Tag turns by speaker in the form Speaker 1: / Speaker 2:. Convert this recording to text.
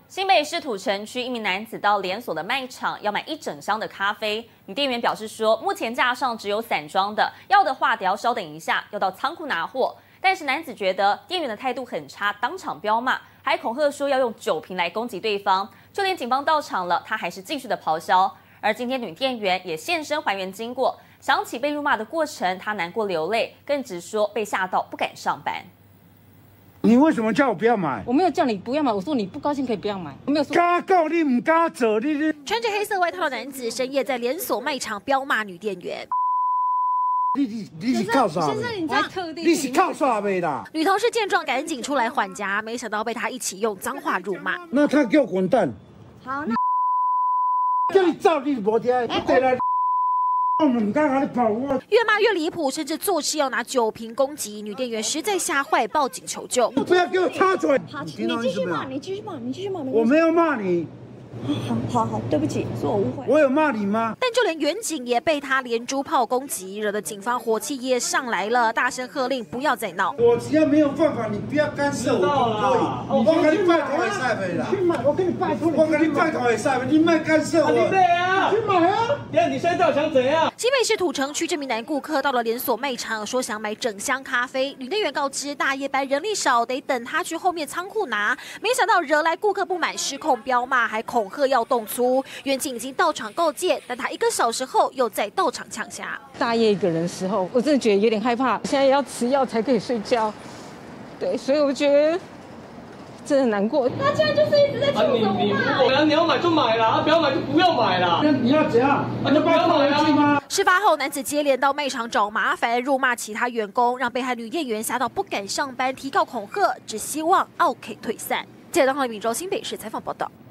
Speaker 1: 新北市土城区一名男子到连锁的卖场要买1整箱的咖啡，女店员表示说，目前架上只有散装的，要的话得要稍等一下，要到仓库拿货。但是男子觉得店员的态度很差，当场飙骂，还恐吓说要用酒瓶来攻击对方，就连警方到场了，他还是继续的咆哮。而今天女店员也现身还原经过，想起被辱骂的过程，她难过流泪，更直说被吓到不敢上班。
Speaker 2: 你为什么叫我不要买？
Speaker 3: 我没有叫你不要买，我说你不高兴可以不要买，我没有说。
Speaker 2: 敢讲你唔敢做，你
Speaker 4: 穿着黑色外套的男子深夜在连锁卖场飙骂女店员。
Speaker 2: 你是靠啥？
Speaker 3: 先生，你这样特地，
Speaker 2: 你是靠啥的啦？
Speaker 4: 女同事见状赶紧出来缓颊，没想到被他一起用脏话辱骂。
Speaker 2: 那他给我滚蛋！
Speaker 3: 好，那
Speaker 2: 叫你走，你无听，对啦。
Speaker 4: 越骂越离谱，甚至做事要拿酒瓶攻击女店员，实在吓坏，报警求救。
Speaker 2: 不要给我插嘴！
Speaker 3: 好，你继续骂，你继续骂，你继续骂。
Speaker 2: 我没有骂你。
Speaker 3: 好，对不起，是我误会。
Speaker 2: 我有骂你吗？
Speaker 4: 但就连远警也被他连珠炮攻击，惹得警方火气也上来了，大声喝令不要再闹。
Speaker 2: 我只要没有犯法，你不要干涉我就可以。我跟你拜托会使袂啦？去买，我跟你拜托。我跟你拜托会使袂？你莫干涉我。你买啊！去买啊！你现在到底想怎样？
Speaker 4: 新北市土城区这名男顾客到了连锁卖场，说想买整箱咖啡。女店员告知大夜班人力少，得等他去后面仓库拿。没想到惹来顾客不满，失控飙骂，还恐吓要动粗。员警已经到场告诫，但他1个小时后又再到场呛下。
Speaker 3: 大夜一个人的时候，我真的觉得有点害怕。现在要吃药才可以睡觉，对，所以我觉得真的难过。他现在就是一直在求着我嘛。
Speaker 5: 你要买就买啦，不要买就不要买啦。
Speaker 2: 那你要怎样？
Speaker 5: 就不要买啊！
Speaker 4: 事发后，男子接连到卖场找麻烦，辱骂其他员工，让被害女店员吓到不敢上班，提告恐吓，只希望奥 K 退散。记者张浩明州新北市采访报道。